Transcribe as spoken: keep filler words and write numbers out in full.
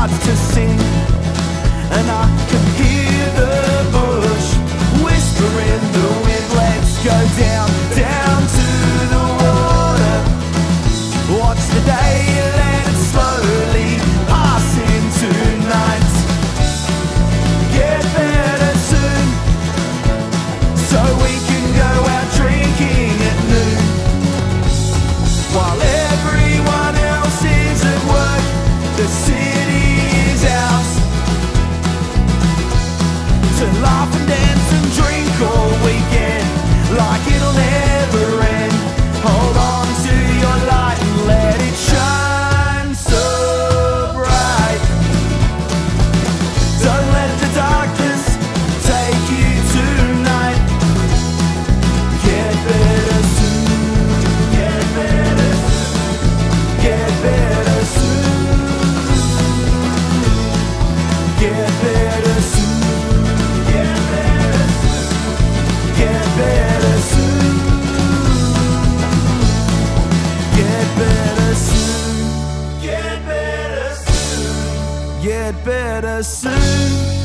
starts to sing, and I can hear the bush whispering the wind. Let's go down, down to the water. Watch the daylight slowly pass into night. Get better soon, so we can go out drinking at noon. While everyone else is at work, the city is ours to laugh and dance and drink all weekend, like it'll never end. Hold on to your light and let it shine so bright. Don't let the darkness take you tonight. Get better soon, get better soon, get better soon, get better soon, get better soon, get better soon, get better soon, get better soon, get better soon.